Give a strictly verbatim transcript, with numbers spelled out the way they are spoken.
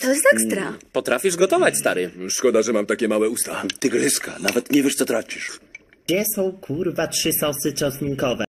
To jest ekstra. Potrafisz gotować, stary. Szkoda, że mam takie małe usta. Tygryska, nawet nie wiesz, co tracisz. Gdzie są kurwa trzy sosy czosnkowe?